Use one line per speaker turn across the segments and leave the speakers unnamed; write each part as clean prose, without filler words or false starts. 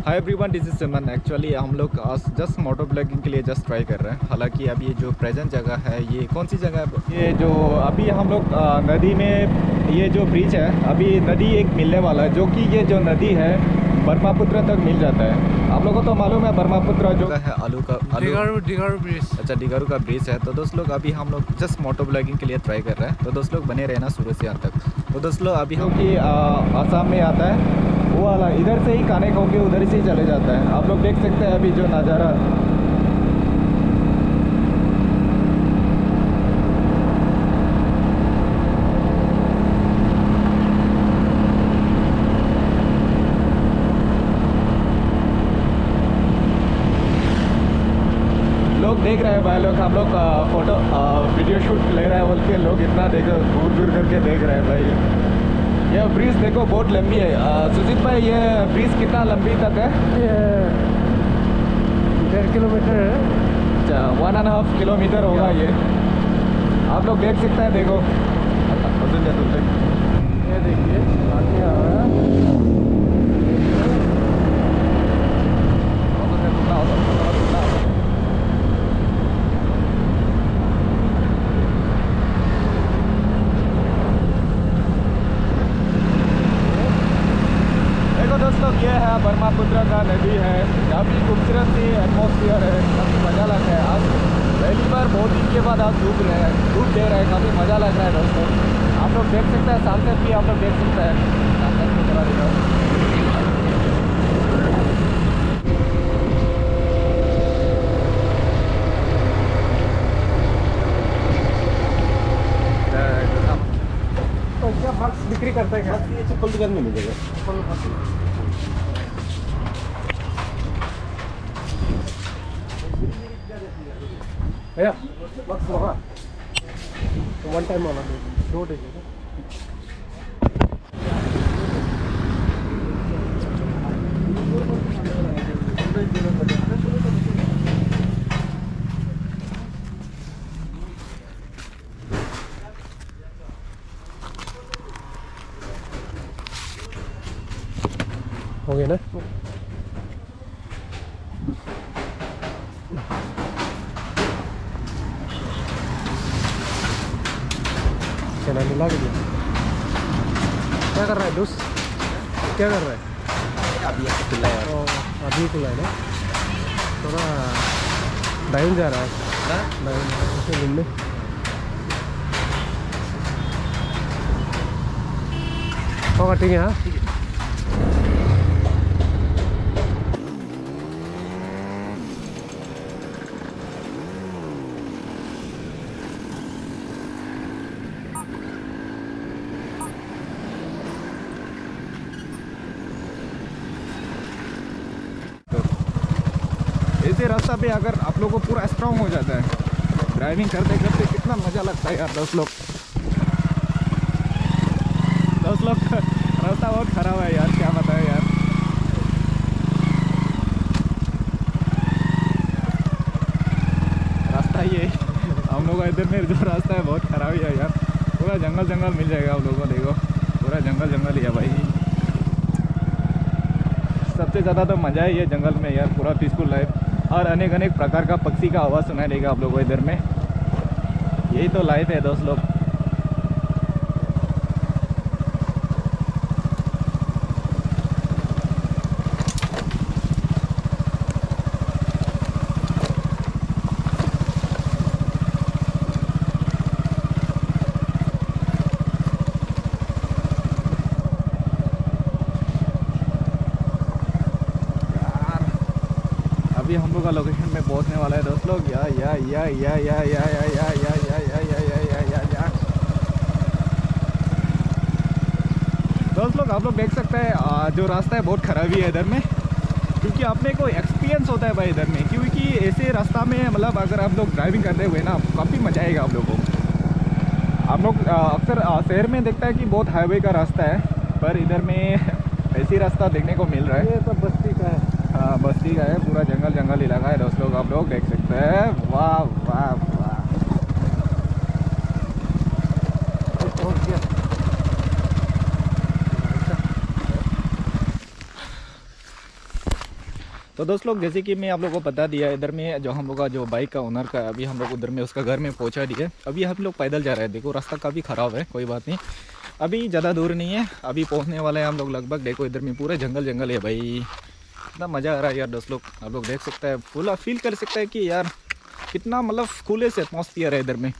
Hi everyone, this is Simon. Actually हम लोग just मोटो blogging के लिए जस्ट ट्राई कर रहे हैं। हालांकि अभी ये जो प्रेजेंट जगह है, ये कौन सी जगह है? ये जो अभी हम लोग नदी में, ये जो ब्रिज है, अभी नदी एक मिलने वाला है, जो कि ये जो नदी है ब्रह्मपुत्र तक मिल जाता है। आप लोगों को तो मालूम है ब्रह्मपुत्र जो है
डिगारू ब्रिज।
अच्छा, डिगारू का ब्रिज है। तो दोस्त लोग अभी हम लोग जस्ट मोटो ब्लॉगिंग के लिए ट्राई कर रहे हैं। तो दोस्त लोग बने रहना शुरू से अंत तक। तो दोस्त लोग अभी हम कि आसाम में आता है वो वाला, इधर से ही कनेक्ट होके उधर से ही चले जाता है। आप लोग देख सकते हैं अभी जो नज़ारा। लोग देख रहे हैं भाई, लोग हम लोग फोटो वीडियो शूट ले रहे हैं बोल के लोग इतना देखो दूर दूर करके देख रहे हैं भाई। ये ब्रिज देखो बहुत लंबी है। सुजीत भाई, ये ब्रिज कितना लंबी तक है?
ये 1.5 किलोमीटर है।
अच्छा, 1.5 किलोमीटर होगा ये। आप लोग देख सकते हैं, देखो
ये देखिए आगे आ रहा है।
दोस्तों, ये है ब्रह्मपुत्र का नदी है। काफ़ी खूबसूरत सी एटमॉस्फेयर है, काफ़ी मज़ा लग रहा है। आज पहली बार बहुत दिन के बाद आज धूप दे रहे हैं, काफ़ी मज़ा लग रहा है दोस्तों। आप लोग देख सकते हैं, सनसेट भी आप लोग देख सकते हैं। सनसेट की तरह दिखाओ।
तो क्या बक्स बिक्री करते हैं? क्या
ये चप्पल दुकान में मिलेगा।
भैया बक्स होगा तो 1 टाइम वाला दो दे। हो गया ना? चला मिला के दिया। क्या कर रहा है दोस्त? क्या कर रहा है?
अभी खुला है।
अभी खुला है ना? थोड़ा डाउन जा रहा है। डाउन घूमने होगा। ठीक है। हाँ,
ऐसे रास्ता पे अगर आप लोगों को पूरा स्ट्रॉन्ग हो जाता है ड्राइविंग करते करते, कितना मज़ा लगता है यार। दोस्त लोग रास्ता बहुत ख़राब है यार, क्या बताएं यार। रास्ता ये हम लोग इधर में जो रास्ता है बहुत ख़राब ही है यार। पूरा जंगल जंगल मिल जाएगा आप लोगों को, देखो पूरा जंगल जंगल ही है भाई। सबसे ज़्यादा तो मज़ा है ये जंगल में यार, पूरा पीसफुल लाइफ और अनेक अनेक प्रकार का पक्षी का आवाज़ सुनाई देगा आप लोगों को इधर में। यही तो लाइफ है दोस्त लोग। अभी हम लोग का लोकेशन में पहुंचने वाला है दोस्त लोग। दोस्त लोग, आप लोग देख सकते हैं जो रास्ता है बहुत ख़राबी है इधर में, क्योंकि अपने को एक्सपीरियंस होता है भाई इधर में। क्योंकि ऐसे रास्ता में मतलब अगर आप लोग ड्राइविंग करते हुए ना, काफ़ी मज़ा आएगा आप लोगों को। हम लोग अक्सर शहर में देखता है कि बहुत हाईवे का रास्ता है, पर इधर में ऐसी रास्ता देखने को मिल रहा है।
ये तो बस्ती का है।
हाँ, बस्ती का है, पूरा जंगल जंगल इलाका है दोस्त लोग, आप लोग देख सकते हैं। वाह वाह वाह।
पहुंच गया।
तो दोस्त लोग जैसे कि मैं आप लोगों को बता दिया, इधर में जो हम लोग का जो बाइक का ओनर का अभी हम लोग उधर में उसका घर में पहुंचा दिया। अभी हम लोग पैदल जा रहे हैं। देखो रास्ता काफ़ी ख़राब है, कोई बात नहीं, अभी ज़्यादा दूर नहीं है, अभी पहुंचने वाले हैं हम लोग लगभग। देखो इधर में पूरा जंगल जंगल है भाई, इतना मज़ा आ रहा है यार दोस्त लोग। आप लोग देख सकते हैं, फुल फील कर सकते हैं कि यार कितना मतलब खुले से एटमॉस्फियर है इधर में।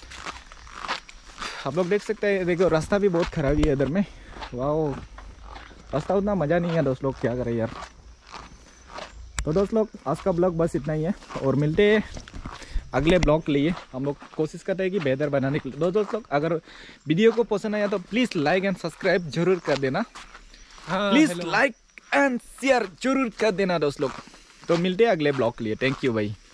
आप लोग देख सकते हैं, देखो रास्ता भी बहुत ख़राबी है इधर में। वाह, रास्ता उतना मज़ा नहीं है दोस्त लोग, क्या करें यार। तो दोस्त लोग आज का ब्लॉग बस इतना ही है, और मिलते हैं अगले ब्लॉग के लिए। हम लोग कोशिश करते हैं कि बेहतर बनाने के लिए। दोस्त लोग अगर वीडियो को पसंद आया तो प्लीज़ लाइक एंड सब्सक्राइब जरूर कर देना। प्लीज़ लाइक एंड शेयर जरूर कर देना दोस्त लोग। तो मिलते हैं अगले ब्लॉग के लिए। थैंक यू भाई।